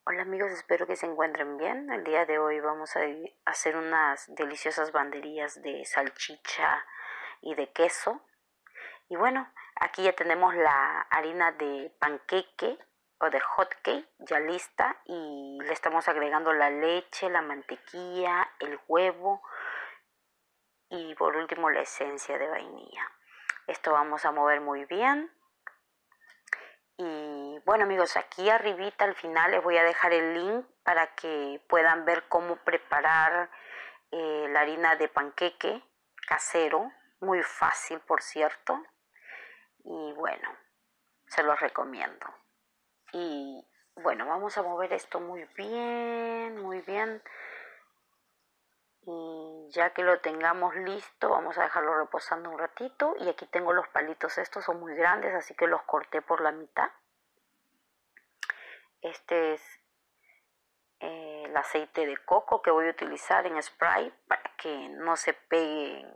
Hola amigos, espero que se encuentren bien. El día de hoy vamos a hacer unas deliciosas banderillas de salchicha y de queso. Y bueno, aquí ya tenemos la harina de panqueque o de hot cake ya lista y le estamos agregando la leche, la mantequilla, el huevo y por último la esencia de vainilla. Esto vamos a mover muy bien. Y bueno amigos, aquí arribita al final les voy a dejar el link para que puedan ver cómo preparar la harina de panqueque casero, muy fácil por cierto, y bueno, se los recomiendo. Y bueno, vamos a mover esto muy bien, y ya que lo tengamos listo vamos a dejarlo reposando un ratito. Y aquí tengo los palitos, estos son muy grandes así que los corté por la mitad. Este es el aceite de coco que voy a utilizar en spray para que no se peguen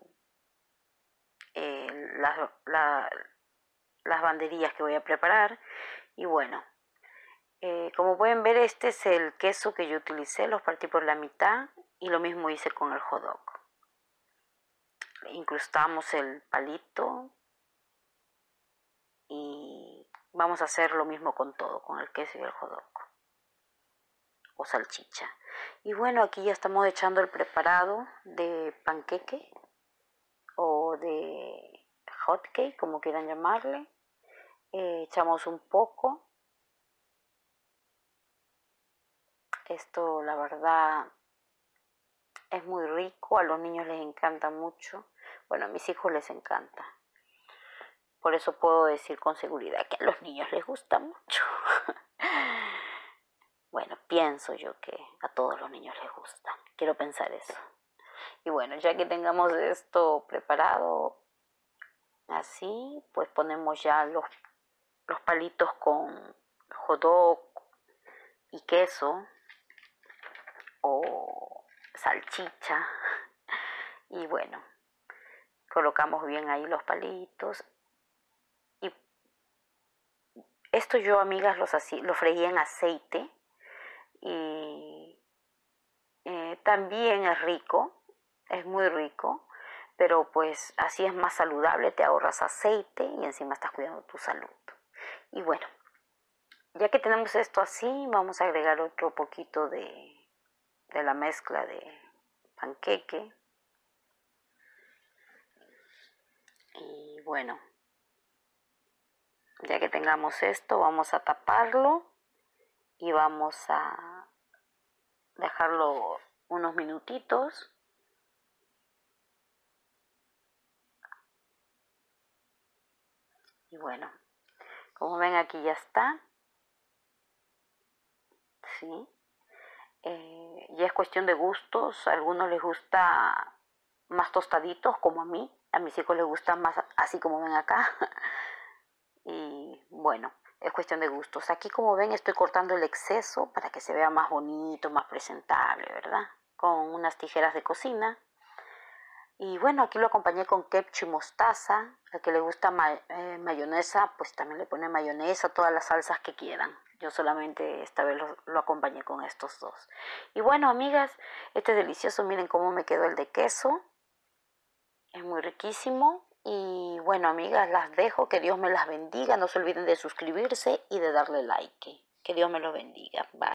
las banderillas que voy a preparar. Y bueno, como pueden ver, este es el queso que yo utilicé, los partí por la mitad y lo mismo hice con el hot dog. Incrustamos el palito y vamos a hacer lo mismo con todo, con el queso y el hot dog o salchicha. Y bueno, aquí ya estamos echando el preparado de panqueque o de hot cake, como quieran llamarle. Echamos un poco. Esto la verdad es muy rico, a los niños les encanta mucho. Bueno, a mis hijos les encanta. Por eso puedo decir con seguridad que a los niños les gusta mucho. Bueno, pienso yo que a todos los niños les gusta. Quiero pensar eso. Y bueno, ya que tengamos esto preparado, así, pues ponemos ya los palitos con hot dog y queso o salchicha. Y bueno, colocamos bien ahí los palitos. Y esto yo, amigas, lo freí en aceite. Y también es rico, es muy rico, pero pues así es más saludable, te ahorras aceite y encima estás cuidando tu salud. Y bueno, ya que tenemos esto así, vamos a agregar otro poquito de la mezcla de panqueque. Y bueno, ya que tengamos esto, vamos a taparlo y vamos a dejarlo unos minutitos. Y bueno, como ven aquí ya está. ¿Sí? Ya es cuestión de gustos. A algunos les gusta más tostaditos como a mí. A mis hijos les gusta más así como ven acá. Y bueno, es cuestión de gustos. Aquí como ven estoy cortando el exceso para que se vea más bonito, más presentable, ¿verdad? Con unas tijeras de cocina. Y bueno, aquí lo acompañé con ketchup y mostaza. Al que le gusta mayonesa, pues también le pone mayonesa, todas las salsas que quieran. Yo solamente esta vez lo acompañé con estos dos. Y bueno, amigas, este es delicioso. Miren cómo me quedó el de queso. Es muy riquísimo. Y bueno, amigas, las dejo. Que Dios me las bendiga. No se olviden de suscribirse y de darle like. Que Dios me los bendiga. Bye.